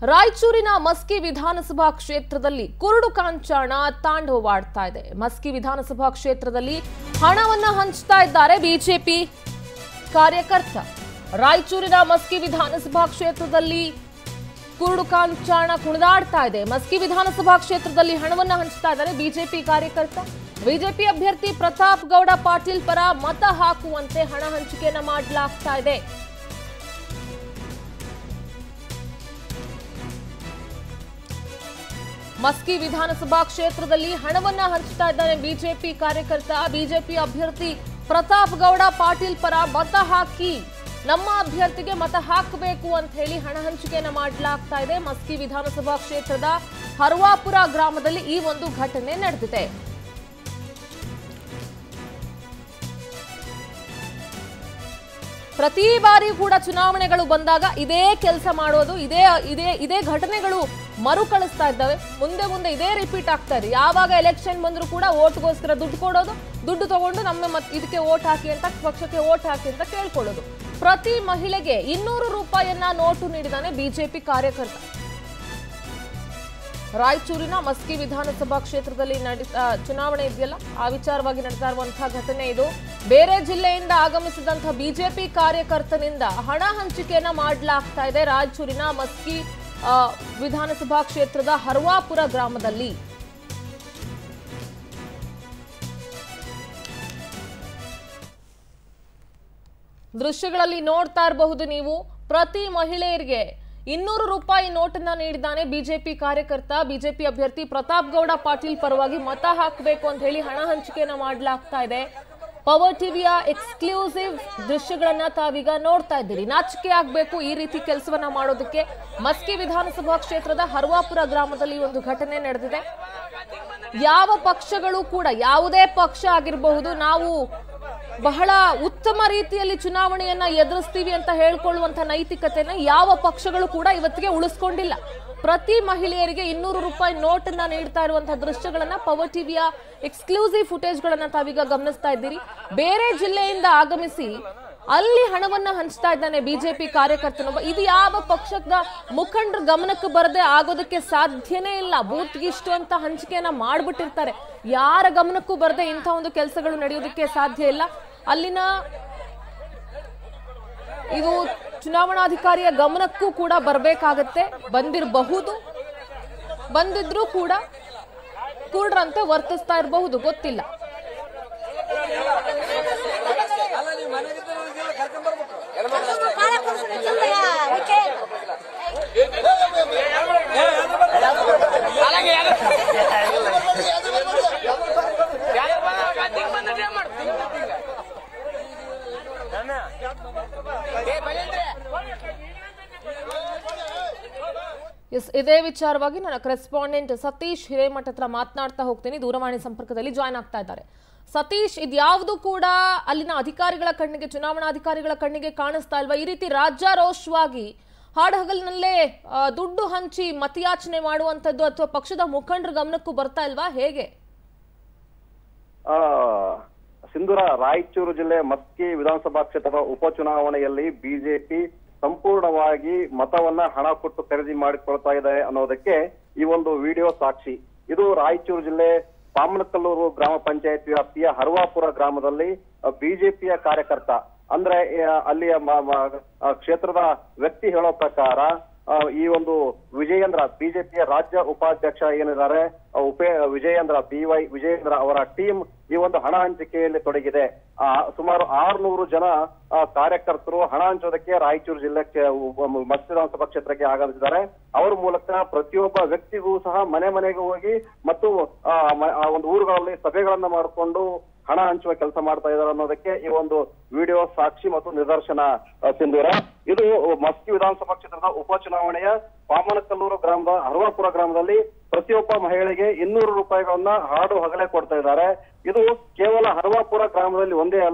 ರಾಯಚೂರಿನ ಮಸ್ಕಿ ವಿಧಾನಸಭಾ ಕ್ಷೇತ್ರದಲ್ಲಿ ಕುರುಡು ಕಾಂಚಾಣ ತಾಂಡವವಾಡ್ತಾ ಇದೆ. ಮಸ್ಕಿ ವಿಧಾನಸಭಾ ಕ್ಷೇತ್ರದಲ್ಲಿ ಹಣವನ್ನ ಹಂಚ್ತಾ ಇದ್ದಾರೆ ಬಿಜೆಪಿ ಕಾರ್ಯಕರ್ತ. ರಾಯಚೂರಿನ ಮಸ್ಕಿ ವಿಧಾನಸಭಾ ಕ್ಷೇತ್ರದಲ್ಲಿ ಕುರುಡು ಕಾಂಚಾಣ ಕುಣಿದಾಡ್ತಾ ಇದೆ. ಮಸ್ಕಿ ವಿಧಾನಸಭಾ ಕ್ಷೇತ್ರದಲ್ಲಿ ಹಣವನ್ನ ಹಂಚ್ತಾ ಇದ್ದಾರೆ ಬಿಜೆಪಿ ಕಾರ್ಯಕರ್ತ. ಬಿಜೆಪಿ ಅಭ್ಯರ್ಥಿ ಪ್ರತಾಪ್ ಗೌಡ ಪಾಟೀಲ್ ಪರ ಮತ ಹಾಕುವಂತೆ ಹಣ ಹಂಚಿಕೆಯನ್ನ ಮಾಡಲಾಗ್ತಾ ಇದೆ. ಮಸ್ಕಿ ವಿಧಾನಸಭಾ ಕ್ಷೇತ್ರದಲ್ಲಿ ಹಣವನ್ನ ಹಂಚ್ತಾ ಇದ್ದಾನೆ ಬಿಜೆಪಿ ಕಾರ್ಯಕರ್ತ. ಬಿಜೆಪಿ ಅಭ್ಯರ್ಥಿ ಪ್ರತಾಪ್ ಗೌಡ ಪಾಟೀಲ್ ಪರ ಮತ ಹಾಕಿ, ನಮ್ಮ ಅಭ್ಯರ್ಥಿಗೆ ಮತ ಹಾಕಬೇಕು ಅಂತ ಹೇಳಿ ಹಣ ಹಂಚಿಕೆಯನ್ನ ಮಾಡಲಾಗ್ತಾ ಇದೆ. ಮಸ್ಕಿ ವಿಧಾನಸಭಾ ಕ್ಷೇತ್ರದ ಹರ್ವಾಪುರ ಗ್ರಾಮದಲ್ಲಿ ಈ ಒಂದು ಘಟನೆ ನಡೆದಿದೆ. ಪ್ರತಿ ಬಾರಿ ಕೂಡ ಚುನಾವಣೆಗಳು ಬಂದಾಗ ಇದೇ ಕೆಲಸ ಮಾಡೋದು, ಇದೇ ಘಟನೆಗಳು ಮರುಕಳಿಸ್ತಾ ಇದ್ದಾವೆ. ಮುಂದೆ ಮುಂದೆ ಇದೇ ರಿಪೀಟ್ ಆಗ್ತಾ ಇದೆ. ಯಾವಾಗ ಎಲೆಕ್ಷನ್ ಬಂದರೂ ಕೂಡ ಓಟ್ಗೋಸ್ಕರ ದುಡ್ಡು ಕೊಡೋದು, ದುಡ್ಡು ತಗೊಂಡು ನಮ್ಮ ಇದಕ್ಕೆ ಓಟ್ ಹಾಕಿ ಅಂತ, ಪಕ್ಷಕ್ಕೆ ಓಟ್ ಹಾಕಿ ಅಂತ ಕೇಳ್ಕೊಳ್ಳೋದು. ಪ್ರತಿ ಮಹಿಳೆಗೆ 200 ರೂಪಾಯಿಯನ್ನ ನೋಟು ನೀಡಿದಾನೆ ಬಿಜೆಪಿ ಕಾರ್ಯಕರ್ತ. ರಾಯಚೂರಿನ ಮಸ್ಕಿ ವಿಧಾನಸಭಾ ಕ್ಷೇತ್ರದಲ್ಲಿ ಚುನಾವಣೆ ಇದೆಯಲ್ಲ, ಆ ವಿಚಾರವಾಗಿ ನಡೆತಾ ಇರುವಂತಹ ಘಟನೆ ಇದು. ಬೇರೆ ಜಿಲ್ಲೆಯಿಂದ ಆಗಮಿಸಿದಂತಹ ಬಿಜೆಪಿ ಕಾರ್ಯಕರ್ತನಿಂದ ಹಣ ಹಂಚಿಕೆಯನ್ನ ಮಾಡಲಾಗ್ತಾ ಇದೆ ರಾಯಚೂರಿನ ಮಸ್ಕಿ ವಿಧಾನಸಭಾ ಕ್ಷೇತ್ರದ ಹರ್ವಾಪುರ ಗ್ರಾಮದಲ್ಲಿ. ದೃಶ್ಯಗಳಲ್ಲಿ ನೋಡ್ತಾ ಇರಬಹುದು ನೀವು. ಪ್ರತಿ ಮಹಿಳೆಯರಿಗೆ 200 ರೂಪಾಯಿ ನೋಟನ್ನ ನೀಡಿದ್ದಾನೆ ಬಿಜೆಪಿ ಕಾರ್ಯಕರ್ತ. ಬಿಜೆಪಿ ಅಭ್ಯರ್ಥಿ ಪ್ರತಾಪ್ ಗೌಡ ಪಾಟೀಲ್ ಪರವಾಗಿ ಮತ ಹಾಕಬೇಕು ಅಂತ ಹೇಳಿ ಹಣ ಹಂಚಿಕೆಯನ್ನ ಮಾಡಲಾಗ್ತಾ ಇದೆ. ಪವರ್ ಟಿವಿಯ ಎಕ್ಸ್ಕ್ಲೂಸಿವ್ ದೃಶ್ಯಗಳನ್ನ ತಾವೀಗ ನೋಡ್ತಾ ಇದ್ದೀರಿ. ನಾಚಿಕೆ ಆಗ್ಬೇಕು ಈ ರೀತಿ ಕೆಲಸವನ್ನ ಮಾಡೋದಕ್ಕೆ. ಮಸ್ಕಿ ವಿಧಾನಸಭಾ ಕ್ಷೇತ್ರದ ಹರ್ವಾಪುರ ಗ್ರಾಮದಲ್ಲಿ ಒಂದು ಘಟನೆ ನಡೆದಿದೆ. ಯಾವ ಪಕ್ಷಗಳು ಕೂಡ, ಯಾವುದೇ ಪಕ್ಷ ಆಗಿರಬಹುದು, ನಾವು ಬಹಳ ಉತ್ತಮ ರೀತಿಯಲ್ಲಿ ಚುನಾವಣೆಯನ್ನ ಎದುರಿಸ್ತೀವಿ ಅಂತ ಹೇಳ್ಕೊಳ್ಳುವಂತ ನೈತಿಕತೆನ ಯಾವ ಪಕ್ಷಗಳು ಕೂಡ ಇವತ್ತಿಗೆ ಉಳಿಸ್ಕೊಂಡಿಲ್ಲ. ಪ್ರತಿ ಮಹಿಳೆಯರಿಗೆ 200 ರೂಪಾಯಿ ನೋಟನ್ನ ನೀಡ್ತಾ ಇರುವಂತಹ ದೃಶ್ಯಗಳನ್ನ, ಪವರ್ ಟಿವಿಯ ಎಕ್ಸ್ಕ್ಲೂಸಿವ್ ಫುಟೇಜ್ಗಳನ್ನ ತಾವೀಗ ಗಮನಿಸ್ತಾ ಇದ್ದೀರಿ. ಬೇರೆ ಜಿಲ್ಲೆಯಿಂದ ಆಗಮಿಸಿ ಅಲ್ಲಿ ಹಣವನ್ನ ಹಂಚ್ತಾ ಇದ್ದಾನೆ ಬಿಜೆಪಿ ಕಾರ್ಯಕರ್ತನೊಬ್ಬ. ಇದು ಯಾವ ಪಕ್ಷದ ಮುಖಂಡರ ಗಮನಕ್ಕೆ ಬರದೆ ಆಗೋದಕ್ಕೆ ಸಾಧ್ಯನೇ ಇಲ್ಲ. ಬೂತ್ಗಿಷ್ಟು ಅಂತ ಹಂಚಿಕೆಯನ್ನ ಮಾಡ್ಬಿಟ್ಟಿರ್ತಾರೆ. ಯಾರ ಗಮನಕ್ಕೂ ಬರದೆ ಇಂಥ ಒಂದು ಕೆಲಸಗಳು ನಡೆಯೋದಕ್ಕೆ ಸಾಧ್ಯ ಇಲ್ಲ. ಅಲ್ಲಿನ ಇದು ಚುನಾವಣಾಧಿಕಾರಿಯ ಗಮನಕ್ಕೂ ಕೂಡ ಬರಬೇಕಾಗತ್ತೆ. ಬಂದಿರಬಹುದು, ಬಂದಿದ್ರೂ ಕೂಡ ಕೂಡ್ರಂತೆ ವರ್ತಿಸ್ತಾ ಇರಬಹುದು, ಗೊತ್ತಿಲ್ಲ. ಇದೇ ವಿಚಾರವಾಗಿ ನನ್ನ ಕರೆಸ್ಪಾಂಡೆಂಟ್ ಸತೀಶ್ ಹಿರೇಮಠ ಹತ್ರ ಮಾತನಾಡ್ತಾ ಹೋಗ್ತೀನಿ. ದೂರವಾಣಿ ಸಂಪರ್ಕದಲ್ಲಿ ಜಾಯ್ನ್ ಆಗ್ತಾ ಇದ್ದಾರೆ. ಸತೀಶ್, ಇದ್ಯಾವುದು ಕೂಡ ಅಲ್ಲಿನ ಅಧಿಕಾರಿಗಳ ಕಣ್ಣಿಗೆ, ಚುನಾವಣಾಧಿಕಾರಿಗಳ ಕಣ್ಣಿಗೆ ಕಾಣಿಸ್ತಾ ಇಲ್ವಾ? ಈ ರೀತಿ ರಾಜ್ಯಾರೋಷವಾಗಿ ಹಾಡಹಗಲಿನಲ್ಲೇ ದುಡ್ಡು ಹಂಚಿ ಮತಯಾಚನೆ ಮಾಡುವಂತದ್ದು ಅಥವಾ ಪಕ್ಷದ ಮುಖಂಡರ ಗಮನಕ್ಕೂ ಬರ್ತಾ ಇಲ್ವಾ? ಹೇಗೆ? ಸಿಂಧೂರ, ರಾಯಚೂರು ಜಿಲ್ಲೆ ಮಸ್ಕಿ ವಿಧಾನಸಭಾ ಕ್ಷೇತ್ರದ ಉಪಚುನಾವಣೆಯಲ್ಲಿ ಬಿಜೆಪಿ ಸಂಪೂರ್ಣವಾಗಿ ಮತವನ್ನ ಹಣ ಕೊಟ್ಟು ಖರೀದಿ ಮಾಡಿಕೊಳ್ತಾ ಇದೆ ಅನ್ನೋದಕ್ಕೆ ಈ ಒಂದು ವಿಡಿಯೋ ಸಾಕ್ಷಿ. ಇದು ರಾಯಚೂರು ಜಿಲ್ಲೆ ಪಾಮನಕಲ್ಲೂರು ಗ್ರಾಮ ಪಂಚಾಯತ್ ವ್ಯಾಪ್ತಿಯ ಹರ್ವಾಪುರ ಗ್ರಾಮದಲ್ಲಿ ಬಿಜೆಪಿಯ ಕಾರ್ಯಕರ್ತ, ಅಂದ್ರೆ ಅಲ್ಲಿಯ ಕ್ಷೇತ್ರದ ವ್ಯಕ್ತಿ ಹೇಳೋ ಪ್ರಕಾರ ಈ ಒಂದು ವಿಜಯೇಂದ್ರ, ಬಿಜೆಪಿಯ ರಾಜ್ಯ ಉಪಾಧ್ಯಕ್ಷ ಏನಿದ್ದಾರೆ ವಿಜಯೇಂದ್ರ, BY ವಿಜಯೇಂದ್ರ ಅವರ ಟೀಮ್ ಈ ಒಂದು ಹಣ ಹಂಚಿಕೆಯಲ್ಲಿ ತೊಡಗಿದೆ. ಸುಮಾರು 600 ಜನ ಕಾರ್ಯಕರ್ತರು ಹಣ ಹಂಚೋದಕ್ಕೆ ರಾಯಚೂರು ಜಿಲ್ಲೆ ಮಸ್ಕಿ ವಿಧಾನಸಭಾ ಕ್ಷೇತ್ರಕ್ಕೆ ಆಗಮಿಸಿದ್ದಾರೆ. ಅವರ ಮೂಲಕ ಪ್ರತಿಯೊಬ್ಬ ವ್ಯಕ್ತಿಗೂ ಸಹ ಮನೆ ಮನೆಗೆ ಹೋಗಿ ಮತ್ತು ಆ ಒಂದು ಊರುಗಳಲ್ಲಿ ಸಭೆಗಳನ್ನ ಮಾಡಿಕೊಂಡು ಹಣ ಹಂಚುವ ಕೆಲಸ ಮಾಡ್ತಾ ಇದ್ದಾರೆ ಅನ್ನೋದಕ್ಕೆ ಈ ಒಂದು ವಿಡಿಯೋ ಸಾಕ್ಷಿ ಮತ್ತು ನಿದರ್ಶನ. ಸಿಂಧೂರ, ಇದು ಮಸ್ಕಿ ವಿಧಾನಸಭಾ ಕ್ಷೇತ್ರದ ಉಪಚುನಾವಣೆಯ ಪಾಮನಕಲ್ಲೂರು ಗ್ರಾಮದ ಹರ್ವಾಪುರ ಗ್ರಾಮದಲ್ಲಿ ಪ್ರತಿಯೊಬ್ಬ ಮಹಿಳೆಗೆ 200 ರೂಪಾಯಿಗಳನ್ನ ಹಾಡು ಹಗಲೇ ಕೊಡ್ತಾ ಇದ್ದಾರೆ. ಇದು ಕೇವಲ ಹರ್ವಾಪುರ ಗ್ರಾಮದಲ್ಲಿ ಒಂದೇ ಅಲ್ಲ,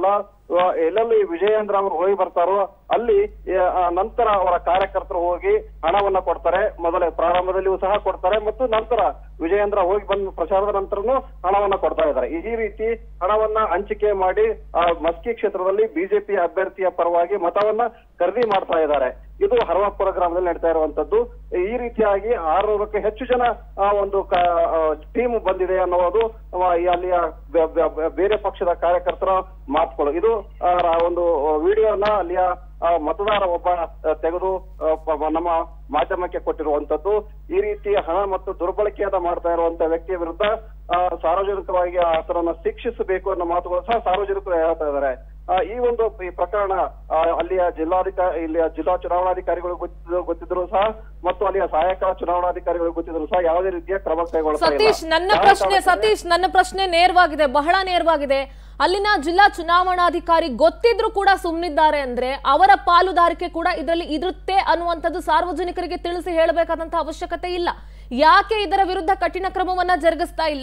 ಎಲ್ಲೆಲ್ಲಿ ವಿಜಯೇಂದ್ರ ಅವರು ಹೋಗಿ ಬರ್ತಾರೋ ಅಲ್ಲಿ ನಂತರ ಅವರ ಕಾರ್ಯಕರ್ತರು ಹೋಗಿ ಹಣವನ್ನ ಕೊಡ್ತಾರೆ. ಮೊದಲೇ ಪ್ರಾರಂಭದಲ್ಲಿಯೂ ಸಹ ಕೊಡ್ತಾರೆ ಮತ್ತು ನಂತರ ವಿಜಯೇಂದ್ರ ಹೋಗಿ ಬಂದ ಪ್ರಚಾರದ ನಂತರನು ಹಣವನ್ನ ಕೊಡ್ತಾ ಇದ್ದಾರೆ. ಈ ರೀತಿ ಹಣವನ್ನ ಹಂಚಿಕೆ ಮಾಡಿ ಮಸ್ಕಿ ಕ್ಷೇತ್ರದಲ್ಲಿ ಬಿಜೆಪಿ ಅಭ್ಯರ್ಥಿಯ ಪರವಾಗಿ ಮತವನ್ನ ಖರೀದಿ ಮಾಡ್ತಾ ಇದ್ದಾರೆ. ಇದು ಹರವಾಪುರ ಗ್ರಾಮದಲ್ಲಿ ನಡೀತಾ ಇರುವಂತದ್ದು. ಈ ರೀತಿಯಾಗಿ 600ಕ್ಕೂ ಹೆಚ್ಚು ಜನ ಒಂದು ಟೀಮ್ ಬಂದಿದೆ ಅನ್ನೋದು ಅಲ್ಲಿಯ ಬೇರೆ ಪಕ್ಷದ ಕಾರ್ಯಕರ್ತರ ಮಾತುಗಳು. ಇದು ಒಂದು ವಿಡಿಯೋನ ಅಲ್ಲಿಯ ಮತದಾರ ಒಬ್ಬ ತೆಗೆದು ನಮ್ಮ ಮಾಧ್ಯಮಕ್ಕೆ ಕೊಟ್ಟಿರುವಂತದ್ದು. ಈ ರೀತಿ ಹಣ ಮತ್ತು ದುರ್ಬಳಕೆಯಾದ ಮಾಡ್ತಾ ಇರುವಂತ ವ್ಯಕ್ತಿಯ ವಿರುದ್ಧ ಸಾರ್ವಜನಿಕವಾಗಿ ಆತನನ್ನ ಶಿಕ್ಷಿಸಬೇಕು ಅನ್ನೋ ಮಾತುಗಳು ಸಹ ಸಾರ್ವಜನಿಕರು ಹೇಳ್ತಾ ಇದ್ದಾರೆ. ಈ ಒಂದು ಪ್ರಕರಣ ಅಲ್ಲಿಯ ಜಿಲ್ಲಾ ಚುನಾವಣಾಧಿಕಾರಿಗಳು ಗೊತ್ತಿದ್ರು ಸಹ ಮತ್ತು ಅಲ್ಲಿಯ ಸಹಾಯಕ ಚುನಾವಣಾಧಿಕಾರಿಗಳು ಗೊತ್ತಿದ್ರು ಸಹ ಯಾವುದೇ ರೀತಿಯ ಕ್ರಮ ಕೈಗೊಳ್ಳುತ್ತಾ ಇಲ್ಲ. ಸತೀಶ್, ನನ್ನ ಪ್ರಶ್ನೆ ನೇರವಾಗಿದೆ, ಬಹಳ ನೇರವಾಗಿದೆ. ಅಲ್ಲಿನ ಜಿಲ್ಲಾ ಚುನಾವಣಾಧಿಕಾರಿ ಗೊತ್ತಿದ್ರು ಕೂಡ ಸುಮ್ಮನಿದ್ದಾರೆ ಅಂದ್ರೆ ಅವರ ಪಾಲುದಾರಿಕೆ ಕೂಡ ಇದರಲ್ಲಿ ಇರುತ್ತೆ ಅನ್ನುವಂಥದ್ದು ಸಾರ್ವಜನಿಕರಿಗೆ ತಿಳಿಸಿ ಹೇಳಬೇಕಾದಂತ ಅವಶ್ಯಕತೆ ಇಲ್ಲ. ಯಾಕೆ ಇದರ ವಿರುದ್ಧ ಕಠಿಣ ಕ್ರಮವನ್ನ ಜರುಗಿಸ್ತಾ ಇಲ್ಲ?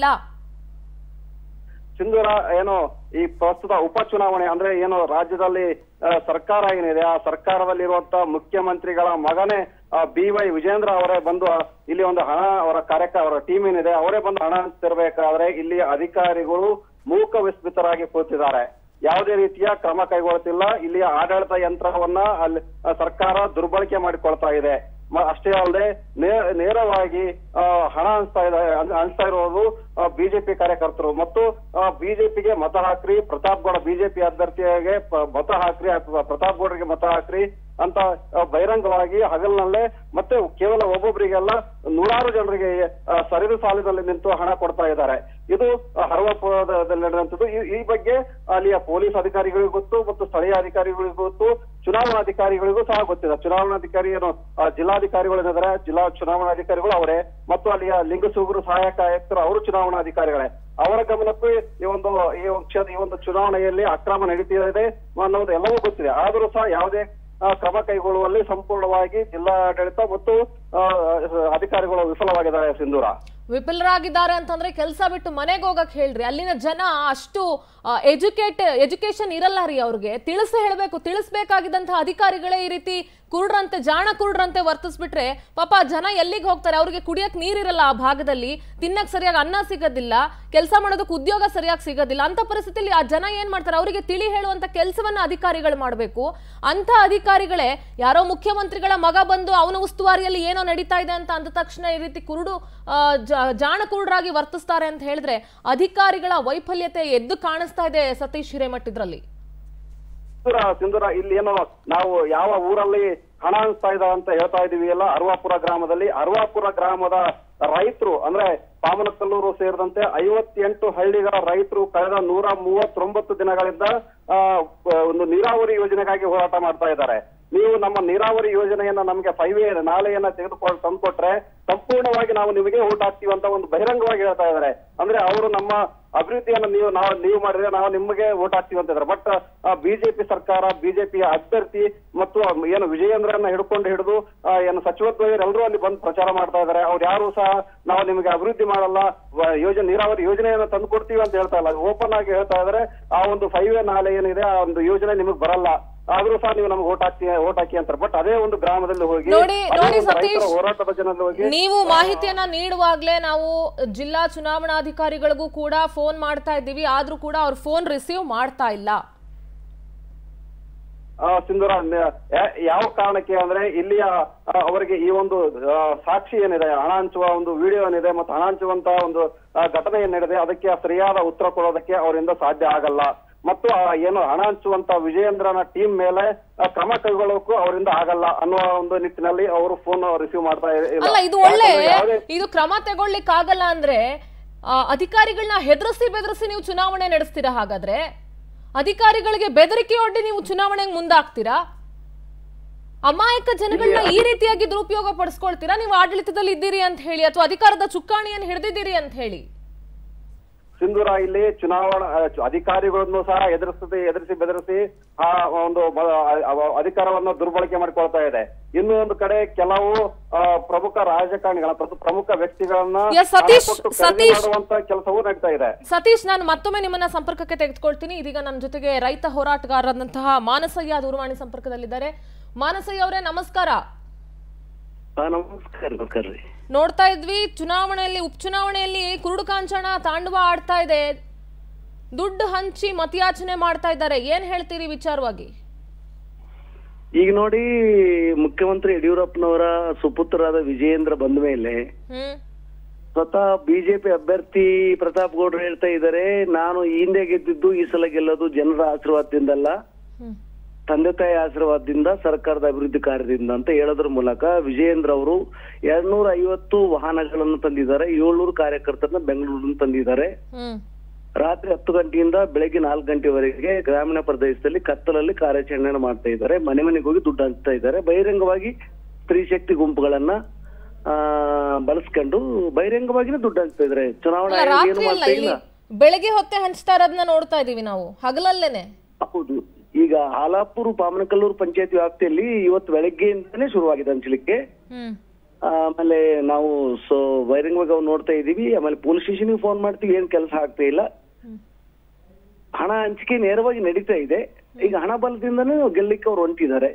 ಸಿಂಧೂರ ಏನು ಈ ಪ್ರಸ್ತುತ ಉಪಚುನಾವಣೆ ಅಂದ್ರೆ ಏನು ರಾಜ್ಯದಲ್ಲಿ ಸರ್ಕಾರ ಏನಿದೆ ಆ ಸರ್ಕಾರದಲ್ಲಿರುವಂತ ಮುಖ್ಯಮಂತ್ರಿಗಳ ಮಗನೇ BY ವಿಜೇಂದ್ರ ಅವರೇ ಬಂದು ಇಲ್ಲಿ ಒಂದು ಹಣ ಅವರ ಟೀಮ್ ಏನಿದೆ ಅವರೇ ಬಂದು ಹಣ ಹಂಚ್ತಿರ್ಬೇಕಾದ್ರೆ ಇಲ್ಲಿ ಅಧಿಕಾರಿಗಳು ಮೂಕ ವಿಸ್ಮಿತರಾಗಿ ಕೂತಿದ್ದಾರೆ. ಯಾವುದೇ ರೀತಿಯ ಕ್ರಮ ಕೈಗೊಳ್ಳುತ್ತಿಲ್ಲ. ಇಲ್ಲಿ ಆಡಳಿತ ಯಂತ್ರವನ್ನ ಅಲ್ಲಿ ಸರ್ಕಾರ ದುರ್ಬಳಕೆ ಮಾಡಿಕೊಳ್ತಾ ಇದೆ. ಅಷ್ಟೇ ಅಲ್ಲದೆ ನೇರವಾಗಿ ಹಣ ಹಂಚ್ತಾ ಇರೋದು ಬಿಜೆಪಿ ಕಾರ್ಯಕರ್ತರು ಮತ್ತು ಬಿಜೆಪಿಗೆ ಮತ ಹಾಕ್ರಿ, ಪ್ರತಾಪ್ ಗೌಡ ಬಿಜೆಪಿ ಅಭ್ಯರ್ಥಿಗೆ ಮತ ಹಾಕ್ರಿ, ಪ್ರತಾಪ್ ಗೌಡರಿಗೆ ಮತ ಹಾಕ್ರಿ ಅಂತ ಬಹಿರಂಗವಾಗಿ ಹಗಲಿನಲ್ಲೇ ಮತ್ತೆ ಕೇವಲ ಒಬ್ಬೊಬ್ಬರಿಗೆಲ್ಲ ನೂರಾರು ಜನರಿಗೆ ಸರಿದ ಸಾಲಿನಲ್ಲಿ ನಿಂತು ಹಣ ಕೊಡ್ತಾ ಇದ್ದಾರೆ. ಇದು ಹರವಾಪುರದಲ್ಲಿ ನಡೆದಂಥದ್ದು. ಈ ಬಗ್ಗೆ ಅಲ್ಲಿಯ ಪೊಲೀಸ್ ಅಧಿಕಾರಿಗಳಿಗೂ ಗೊತ್ತು ಮತ್ತು ಸ್ಥಳೀಯ ಅಧಿಕಾರಿಗಳಿಗೂ ಗೊತ್ತು, ಚುನಾವಣಾಧಿಕಾರಿಗಳಿಗೂ ಸಹ ಗೊತ್ತಿದೆ. ಚುನಾವಣಾಧಿಕಾರಿ ಏನು ಜಿಲ್ಲಾಧಿಕಾರಿಗಳು ಏನಿದ್ದಾರೆ, ಜಿಲ್ಲಾ ಚುನಾವಣಾಧಿಕಾರಿಗಳು ಅವರೇ ಮತ್ತು ಅಲ್ಲಿಯ ಲಿಂಗಸೂಗೂರು ಸಹಾಯಕ ಆಯುಕ್ತರು ಅವರು ಚುನಾವಣಾಧಿಕಾರಿಗಳೇ. ಅವರ ಗಮನಕ್ಕೂ ಈ ಒಂದು ಚುನಾವಣೆಯಲ್ಲಿ ಅಕ್ರಮ ನಡೀತಿದೆ ಅನ್ನೋದು ಎಲ್ಲವೂ ಗೊತ್ತಿದೆ. ಆದರೂ ಸಹ ಯಾವುದೇ ಕ್ರಮ ಕೈಗೊಳ್ಳುವಲ್ಲಿ ಸಂಪೂರ್ಣವಾಗಿ ಜಿಲ್ಲಾಡಳಿತ ಮತ್ತು ಅಧಿಕಾರಿಗಳು ವಿಫಲವಾಗಿದ್ದಾರೆ. ಸಿಂಧೂರ ವಿಫಲರಾಗಿದ್ದಾರೆ ಅಂತಂದ್ರೆ ಕೆಲಸ ಬಿಟ್ಟು ಮನೆಗೆ ಹೋಗಕ್ ಹೇಳ್ರಿ. ಅಲ್ಲಿನ ಜನ ಅಷ್ಟು ಎಜುಕೇಶನ್ ಇರಲ್ಲ ರೀ ಅವ್ರಿಗೆ. ತಿಳಿಸ್ಬೇಕಾಗಿದ್ದಂತಹ ಅಧಿಕಾರಿಗಳೇ ಈ ರೀತಿ ಜಾಣ ಕುರುಡ್ರಂತೆ ವರ್ತಿಸ್ಬಿಟ್ರೆ ಪಾಪ ಜನ ಎಲ್ಲಿಗೆ ಹೋಗ್ತಾರೆ? ಅವ್ರಿಗೆ ಕುಡಿಯಕ್ ನೀರಿರಲ್ಲ, ಆ ಭಾಗದಲ್ಲಿ ತಿನ್ನಕ್ ಸರಿಯಾಗಿ ಅನ್ನ ಸಿಗೋದಿಲ್ಲ, ಕೆಲಸ ಮಾಡೋದಕ್ಕೆ ಉದ್ಯೋಗ ಸರಿಯಾಗಿ ಸಿಗೋದಿಲ್ಲ. ಅಂತ ಪರಿಸ್ಥಿತಿಯಲ್ಲಿ ಆ ಜನ ಏನ್ ಮಾಡ್ತಾರೆ? ಅವರಿಗೆ ತಿಳಿ ಹೇಳುವಂತ ಕೆಲಸವನ್ನ ಅಧಿಕಾರಿಗಳು ಮಾಡ್ಬೇಕು. ಅಂತ ಅಧಿಕಾರಿಗಳೇ ಯಾರೋ ಮುಖ್ಯಮಂತ್ರಿಗಳ ಮಗ ಬಂದು ಅವನ ಉಸ್ತುವಾರಿಯಲ್ಲಿ ಏನೋ ನಡೀತಾ ಇದೆ ಅಂತ ಅಂದ ತಕ್ಷಣ ಈ ರೀತಿ ಜಾಣ ಕುರುಡರಾಗಿ ವರ್ತಿಸ್ತಾರೆ ಅಂತ ಹೇಳಿದ್ರೆ ಅಧಿಕಾರಿಗಳ ವೈಫಲ್ಯತೆ ಎದ್ದು ಕಾಣಿಸ್ತಾ ಇದೆ. ಸತೀಶ್ ಹಿರೇಮಠ್, ಇದ್ರಲ್ಲಿ ಸಿಂಧೂರ ಇಲ್ಲಿ ಏನೋ ನಾವು ಯಾವ ಊರಲ್ಲಿ ಹಣ ಹಂಚ್ತಾ ಇದ್ದಾರೆ ಅಂತ ಹೇಳ್ತಾ ಇದೀವಿ ಅಲ್ಲ, ಅರವಾಪುರ ಗ್ರಾಮದಲ್ಲಿ ಅರವಾಪುರ ಗ್ರಾಮದ ರೈತರು ಅಂದ್ರೆ ಪಾಮನಕಲ್ಲೂರು ಸೇರಿದಂತೆ 58 ಹಳ್ಳಿಗಳ ರೈತರು ಕಳೆದ 139 ದಿನಗಳಿಂದ ಒಂದು ನೀರಾವರಿ ಯೋಜನೆಗಾಗಿ ಹೋರಾಟ ಮಾಡ್ತಾ ಇದ್ದಾರೆ. ನೀವು ನಮ್ಮ ನೀರಾವರಿ ಯೋಜನೆಯನ್ನ ನಮಗೆ 5A ನಾಲೆಯನ್ನ ತೆಗೆದುಕೊಂಡು ತಂದ್ಕೊಟ್ರೆ ಸಂಪೂರ್ಣವಾಗಿ ನಾವು ನಿಮಗೆ ಓಟ್ ಹಾಕ್ತೀವಿ ಅಂತ ಒಂದು ಬಹಿರಂಗವಾಗಿ ಹೇಳ್ತಾ ಇದ್ದಾರೆ. ಅಂದ್ರೆ ಅವರು ನಮ್ಮ ಅಭಿವೃದ್ಧಿಯನ್ನು ನೀವು ಮಾಡಿದ್ರೆ ನಾವು ನಿಮಗೆ ಓಟ್ ಹಾಕ್ತೀವಿ ಅಂತ ಇದ್ದಾರೆ. ಬಟ್ ಬಿಜೆಪಿ ಸರ್ಕಾರ, ಬಿಜೆಪಿಯ ಅಭ್ಯರ್ಥಿ ಮತ್ತು ಏನು ವಿಜಯೇಂದ್ರನ್ನ ಹಿಡಿದು ಏನು ಸಚಿವತ್ವರೆಲ್ಲರೂ ಅಲ್ಲಿ ಬಂದು ಪ್ರಚಾರ ಮಾಡ್ತಾ ಇದ್ದಾರೆ. ಅವ್ರು ಯಾರು ಸಹ ನಾವು ನಿಮಗೆ ಅಭಿವೃದ್ಧಿ ಮಾಡಲ್ಲ, ನೀರಾವರಿ ಯೋಜನೆಯನ್ನ ತಂದು ಕೊಡ್ತೀವಿ ಅಂತ ಹೇಳ್ತಾ ಇಲ್ಲ. ಓಪನ್ ಆಗಿ ಹೇಳ್ತಾ ಇದ್ದಾರೆ ಆ ಒಂದು 5A ನಾಲೆ ಏನಿದೆ ಆ ಒಂದು ಯೋಜನೆ ನಿಮಗೆ ಬರಲ್ಲ, ಆದ್ರೂ ಸಹ ನೀವು ನಮ್ಗೆ ಓಟ್ ಹಾಕಿ ಅಂತಾರೆ. ಬಟ್ ಅದೇ ಒಂದು ಗ್ರಾಮದಲ್ಲಿ ಹೋಗಿ ಹೋರಾಟದ ಜನರಲ್ಲಿ ಹೋಗಿ ನೀವು ಮಾಹಿತಿಯನ್ನ ನೀಡುವಾಗ್ಲೇ ನಾವು ಜಿಲ್ಲಾ ಚುನಾವಣಾಧಿಕಾರಿಗಳಿಗೂ ಕೂಡ ಫೋನ್ ಮಾಡ್ತಾ ಇದ್ದೀವಿ, ಆದ್ರೂ ಕೂಡ ಅವ್ರ ಫೋನ್ ರಿಸೀವ್ ಮಾಡ್ತಾ ಇಲ್ಲ. ಸಿಂಧೂರ ಯಾವ ಕಾರಣಕ್ಕೆ ಅಂದ್ರೆ ಇಲ್ಲಿಯ ಅವರಿಗೆ ಈ ಒಂದು ಸಾಕ್ಷಿ ಏನಿದೆ, ಹಣ ಹಂಚುವ ಒಂದು ವಿಡಿಯೋ ಏನಿದೆ ಮತ್ತು ಹಣ ಹಂಚುವಂತ ಒಂದು ಘಟನೆ ಏನಿದೆ ಅದಕ್ಕೆ ಸರಿಯಾದ ಉತ್ತರ ಕೊಡೋದಕ್ಕೆ ಅವರಿಂದ ಸಾಧ್ಯ ಆಗಲ್ಲ. ಮತ್ತು ಏನು ಹಣ ಹಂಚುವಂತ ವಿಜಯೇಂದ್ರನ ಟೀಮ್ ಮೇಲೆ ಕ್ರಮ ಕೈಗೊಳ್ಳೋಕು ಅವರಿಂದ ಆಗಲ್ಲ ಅನ್ನುವ ಒಂದು ನಿಟ್ಟಿನಲ್ಲಿ ಅವರು ಫೋನ್ ರಿಸೀವ್ ಮಾಡ್ತಾ ಇಲ್ಲ. ಇದು ಕ್ರಮ ತಗೊಳ್ಲಿಕ್ಕೆ ಆಗಲ್ಲ ಅಂದ್ರೆ ಅಧಿಕಾರಿಗಳನ್ನ ಬೆದರಿಸಿ ನೀವು ಚುನಾವಣೆ ನಡೆಸ್ತೀರಾ? ಹಾಗಾದ್ರೆ ಅಧಿಕಾರಿಗಳಿಗೆ ಬೆದರಿಕೆ ಒಡ್ಡಿ ನೀವು ಚುನಾವಣೆಗೆ ಮುಂದಾಗ್ತೀರಾ? ಅಮಾಯಕ ಜನಗಳನ್ನ ಈ ರೀತಿಯಾಗಿ ದುರುಪಯೋಗ ಪಡಿಸ್ಕೊಳ್ತೀರಾ? ನೀವು ಆಡಳಿತದಲ್ಲಿ ಇದ್ದೀರಿ ಅಂತ ಹೇಳಿ ಅಥವಾ ಅಧಿಕಾರದ ಚುಕ್ಕಾಣಿಯನ್ನು ಹಿಡಿದಿದ್ದೀರಿ ಅಂತ ಹೇಳಿ? ಸಿಂಧೂರ ಇಲ್ಲಿ ಚುನಾವಣಾ ಅಧಿಕಾರಿಗಳನ್ನು ಸಹ ಎದುರಿಸಿ ಬೆದರಿಸಿ ಆ ಒಂದು ಅಧಿಕಾರವನ್ನು ದುರ್ಬಳಕೆ ಮಾಡಿಕೊಳ್ತಾ ಇದೆ. ಇನ್ನು ಒಂದು ಕಡೆ ಕೆಲವು ಪ್ರಮುಖ ರಾಜಕಾರಣಿಗಳ ಪ್ರಮುಖ ವ್ಯಕ್ತಿಗಳನ್ನ ಮಾಡುವಂತ ಕೆಲಸವೂ ನಡೀತಾ ಇದೆ. ಸತೀಶ್, ನಾನು ಮತ್ತೊಮ್ಮೆ ನಿಮ್ಮನ್ನ ಸಂಪರ್ಕಕ್ಕೆ ತೆಗೆದುಕೊಳ್ತೀನಿ. ಇದೀಗ ನನ್ನ ಜೊತೆಗೆ ರೈತ ಹೋರಾಟಗಾರರಾದಂತಹ ಮಾನಸಯ್ಯ ದೂರವಾಣಿ ಸಂಪರ್ಕದಲ್ಲಿದ್ದಾರೆ. ಮಾನಸಯ್ಯ ಅವರೇ, ನಮಸ್ಕಾರ. ನಮಸ್ಕಾರ. ನೋಡ್ತಾ ಇದ್ವಿ, ಚುನಾವಣೆಯಲ್ಲಿ ಉಪಚುನಾವಣೆಯಲ್ಲಿ ಕುರುಡು ಕಾಂಚನ ತಾಂಡವ ಆಡ್ತಾ ಇದೆ. ದುಡ್ಡು ಹಂಚಿ ಮತಯಾಚನೆ ಮಾಡ್ತಾ ಇದ್ದಾರೆ. ಏನ್ ಹೇಳ್ತೀರಿ ವಿಚಾರವಾಗಿ? ಈಗ ನೋಡಿ, ಮುಖ್ಯಮಂತ್ರಿ ಯಡಿಯೂರಪ್ಪನವರ ಸುಪುತ್ರರಾದ ವಿಜಯೇಂದ್ರ ಬಂದ ಮೇಲೆ ಸ್ವತಃ ಬಿಜೆಪಿ ಅಭ್ಯರ್ಥಿ ಪ್ರತಾಪ್ ಗೌಡ್ರು ಹೇಳ್ತಾ ಇದ್ದಾರೆ, ನಾನು ಹಿಂದೆ ಗೆದ್ದಿದ್ದು ಈ ಸಲ ಗೆಲ್ಲೋದು ಜನರ ಆಶೀರ್ವಾದದಿಂದಲ್ಲ, ತಂದೆ ತಾಯಿ ಆಶೀರ್ವಾದದಿಂದ, ಸರ್ಕಾರದ ಅಭಿವೃದ್ಧಿ ಕಾರ್ಯದಿಂದ ಅಂತ ಹೇಳೋದ್ರ ಮೂಲಕ ವಿಜಯೇಂದ್ರ ಅವರು 250 ವಾಹನಗಳನ್ನು ತಂದಿದ್ದಾರೆ, 700 ಕಾರ್ಯಕರ್ತರನ್ನ ಬೆಂಗಳೂರಿನ ತಂದಿದ್ದಾರೆ. ರಾತ್ರಿ 10 ಗಂಟೆಯಿಂದ ಬೆಳಗ್ಗೆ 4 ಗಂಟೆವರೆಗೆ ಗ್ರಾಮೀಣ ಪ್ರದೇಶದಲ್ಲಿ ಕತ್ತಲಲ್ಲಿ ಕಾರ್ಯಾಚರಣೆ ಮಾಡ್ತಾ ಇದ್ದಾರೆ. ಮನೆ ಮನೆಗೆ ಹೋಗಿ ದುಡ್ಡು ಹಂಚ್ತಾ ಇದ್ದಾರೆ. ಬಹಿರಂಗವಾಗಿ ಸ್ತ್ರೀ ಶಕ್ತಿ ಗುಂಪುಗಳನ್ನ ಬಳಸ್ಕೊಂಡು ಬಹಿರಂಗವಾಗಿನೇ ದುಡ್ಡು ಹಂಚ್ತಾ ಇದ್ದಾರೆ. ಚುನಾವಣಾ ಆಯೋಗ ಏನು ಮಾಡ್ತಾ ಇಲ್ಲ. ಬೆಳಗ್ಗೆ ಹೊತ್ತೆ ಹಂಚ್ತಾ ಇರೋದನ್ನ ನೋಡ್ತಾ ಇದೀವಿ ನಾವು, ಹಗಲಲ್ಲೇನೆ. ಹೌದು. ಈಗ ಹಾಲಾಪುರ ಪಾಮನಕಲ್ಲೂರು ಪಂಚಾಯತ್ ವ್ಯಾಪ್ತಿಯಲ್ಲಿ ಇವತ್ತು ಬೆಳಗ್ಗೆಯಿಂದನೇ ಶುರುವಾಗಿದೆ ಹಂಚಲಿಕ್ಕೆ. ಆಮೇಲೆ ನಾವು ಬಹಿರಂಗವಾಗಿ ನೋಡ್ತಾ ಇದೀವಿ. ಆಮೇಲೆ ಪೊಲೀಸ್ ಸ್ಟೇಷನ್ಗೆ ಫೋನ್ ಮಾಡ್ತೀವಿ, ಏನ್ ಕೆಲಸ ಆಗ್ತಾ ಇಲ್ಲ. ಹಣ ಹಂಚಿಕೆ ನೇರವಾಗಿ ನಡೀತಾ ಇದೆ. ಈಗ ಹಣ ಬಲದಿಂದನೇ ಗೆಲ್ಲಕ್ಕೆ ಅವ್ರು ಹೊಂಟಿದ್ದಾರೆ.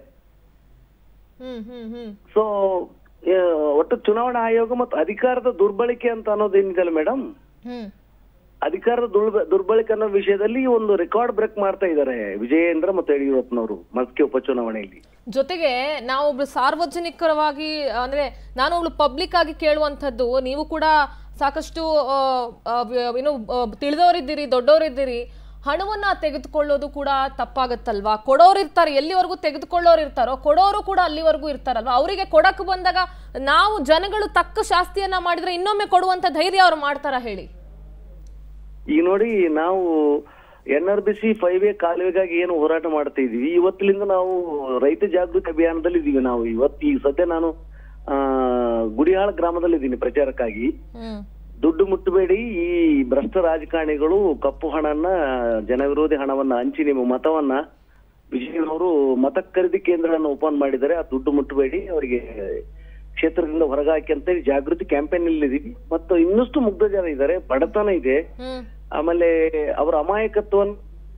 ಸೊ ಒಟ್ಟು ಚುನಾವಣಾ ಆಯೋಗ ಮತ್ತು ಅಧಿಕಾರದ ದುರ್ಬಳಕೆ ಅಂತ ಅನ್ನೋದೇನಿದೆಯಲ್ಲ ಮೇಡಮ್, ಅಧಿಕಾರದ ದುರ್ಬಳಕೆ ಅನ್ನೋ ವಿಷಯದಲ್ಲಿ ಒಂದು ರೆಕಾರ್ಡ್ ಬ್ರೇಕ್ ಮಾಡ್ತಾ ಇದ್ದಾರೆ ವಿಜಯೇಂದ್ರ ಮತ್ತು ಯಡಿಯೂರಪ್ಪನವರು ಮಸ್ಕಿ ಉಪಚುನಾವಣೆಯಲ್ಲಿ. ಜೊತೆಗೆ ನಾವೊಬ್ಳು ಸಾರ್ವಜನಿಕರವಾಗಿ, ಅಂದ್ರೆ ನಾನೊಬ್ಳು ಪಬ್ಲಿಕ್ ಆಗಿ ಕೇಳುವಂತದ್ದು, ನೀವು ಕೂಡ ಸಾಕಷ್ಟು ಏನು ತಿಳಿದವರಿದ್ದೀರಿ, ದೊಡ್ಡವರಿದ್ದೀರಿ, ಹಣವನ್ನ ತೆಗೆದುಕೊಳ್ಳೋದು ಕೂಡ ತಪ್ಪಾಗತ್ತಲ್ವಾ? ಕೊಡೋರು ಇರ್ತಾರೆ, ಎಲ್ಲಿವರೆಗೂ ತೆಗೆದುಕೊಳ್ಳೋರು ಇರ್ತಾರೋ ಕೊಡೋರು ಕೂಡ ಅಲ್ಲಿವರೆಗೂ ಇರ್ತಾರಲ್ವಾ? ಅವರಿಗೆ ಕೊಡಕ್ ಬಂದಾಗ ನಾವು ಜನಗಳು ತಕ್ಕ ಶಾಸ್ತಿಯನ್ನ ಮಾಡಿದ್ರೆ ಇನ್ನೊಮ್ಮೆ ಕೊಡುವಂತ ಧೈರ್ಯ ಅವ್ರು ಮಾಡ್ತಾರ ಹೇಳಿ? ಈಗ ನೋಡಿ, ನಾವು NRBC 5A ಕಾಲುವೆಗಾಗಿ ಏನು ಹೋರಾಟ ಮಾಡ್ತಾ ಇದೀವಿ, ಇವತ್ತಿನಿಂದ ನಾವು ರೈತ ಜಾಗೃತಿ ಅಭಿಯಾನದಲ್ಲಿ ಇದೀವಿ. ನಾವು ಈ ಸದ್ಯ ನಾನು ಗುಡಿಯಾಳ ಗ್ರಾಮದಲ್ಲಿ ಇದ್ದೀನಿ ಪ್ರಚಾರಕ್ಕಾಗಿ. ದುಡ್ಡು ಮುಟ್ಟಬೇಡಿ, ಈ ಭ್ರಷ್ಟ ರಾಜಕಾರಣಿಗಳು ಕಪ್ಪು ಹಣನ, ಜನವಿರೋಧಿ ಹಣವನ್ನ ಹಂಚಿ ನಿಮ್ಮ ಮತವನ್ನ, ವಿಜಯನವರು ಮತ ಖರೀದಿ ಕೇಂದ್ರವನ್ನು ಓಪನ್ ಮಾಡಿದ್ದಾರೆ, ಆ ದುಡ್ಡು ಮುಟ್ಟಬೇಡಿ, ಅವರಿಗೆ ಕ್ಷೇತ್ರದಿಂದ ಹೊರಗಾಕಿ ಅಂತ ಜಾಗೃತಿ ಕ್ಯಾಂಪೇನ್ ಅಲ್ಲಿ ಇದೀವಿ. ಮತ್ತು ಇನ್ನಷ್ಟು ಮುಗ್ಧ ಜನ ಇದ್ದಾರೆ, ಬಡತನ ಇದೆ, ಆಮೇಲೆ ಅವರ ಅಮಾಯಕತ್ವವನ್ನು.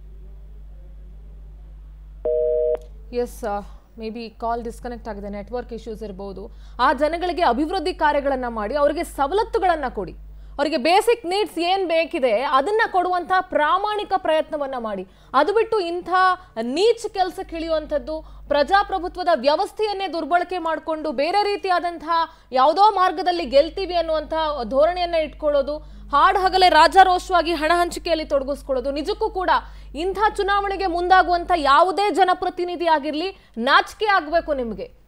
Yes, maybe call disconnect ಆಗಿದೆ, ನೆಟ್ವರ್ಕ್ ಇಶ್ಯೂಸ್ ಇರಬಹುದು. ಆ ಜನಗಳಿಗೆ ಅಭಿವೃದ್ಧಿ ಕಾರ್ಯಗಳನ್ನ ಮಾಡಿ, ಅವರಿಗೆ ಸವಲತ್ತುಗಳನ್ನ ಕೊಡಿ, ಅವರಿಗೆ ಬೇಸಿಕ್ ನೀಡ್ಸ್ ಏನ್ ಬೇಕಿದೆ ಅದನ್ನ ಕೊಡುವಂತಹ ಪ್ರಾಮಾಣಿಕ ಪ್ರಯತ್ನವನ್ನ ಮಾಡಿ. ಅದು ಬಿಟ್ಟು ಇಂಥ ನೀಚ್ ಕೆಲಸಕ್ಕೆ ಇಳಿಯುವಂಥದ್ದು, ಪ್ರಜಾಪ್ರಭುತ್ವದ ವ್ಯವಸ್ಥೆಯನ್ನೇ ದುರ್ಬಳಕೆ ಮಾಡಿಕೊಂಡು ಬೇರೆ ರೀತಿಯಾದಂತಹ ಯಾವುದೋ ಮಾರ್ಗದಲ್ಲಿ ಗೆಲ್ತೀವಿ ಅನ್ನುವಂತಹ ಧೋರಣೆಯನ್ನ ಇಟ್ಕೊಳ್ಳೋದು, ಹಾಡ್ ಹಗಲೇ ರಾಜಾರೋಷವಾಗಿ ಹಣ ಹಂಚಿಕೆಯಲ್ಲಿ ತೊಡಗಿಸ್ಕೊಳ್ಳೋದು, ನಿಜಕ್ಕೂ ಕೂಡ ಇಂಥ ಚುನಾವಣೆಗೆ ಮುಂದಾಗುವಂತ ಯಾವುದೇ ಜನಪ್ರತಿನಿಧಿ ಆಗಿರ್ಲಿ ನಾಚಿಕೆ ಆಗ್ಬೇಕು ನಿಮ್ಗೆ.